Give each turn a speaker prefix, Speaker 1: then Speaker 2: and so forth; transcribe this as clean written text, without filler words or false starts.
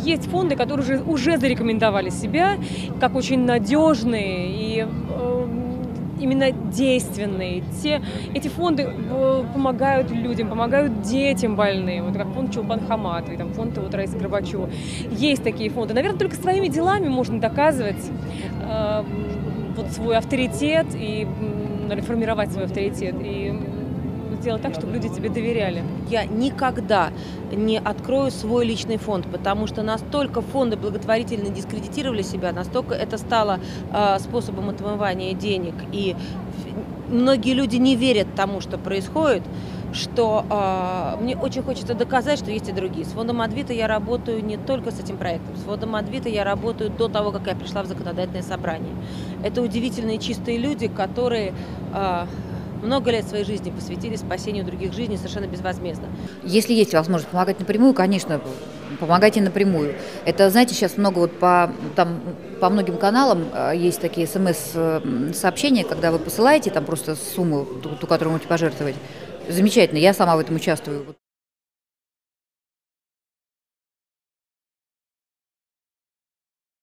Speaker 1: есть фонды, которые уже зарекомендовали себя как очень надежные и именно действенные. Эти фонды помогают людям, помогают детям больным, вот как фонд Чулпан Хаматовой, там, фонд вот Раисы Горбачевой. Есть такие фонды. Наверное, только своими делами можно доказывать вот свой авторитет и формировать свой авторитет и сделать так, чтобы люди тебе доверяли.
Speaker 2: Я никогда не открою свой личный фонд, потому что настолько фонды благотворительно дискредитировали себя, настолько это стало способом отмывания денег, и многие люди не верят тому, что происходит, что мне очень хочется доказать, что есть и другие. С фондом Адвита я работаю не только с этим проектом. С фондом Адвита я работаю до того, как я пришла в законодательное собрание. Это удивительные чистые люди, которые много лет своей жизни посвятили спасению других жизней совершенно безвозмездно.
Speaker 3: Если есть возможность помогать напрямую, конечно, помогайте напрямую. Это, знаете, сейчас много вот по многим каналам есть такие СМС-сообщения, когда вы посылаете там просто сумму, ту, которую можете пожертвовать. Замечательно, я сама в этом участвую.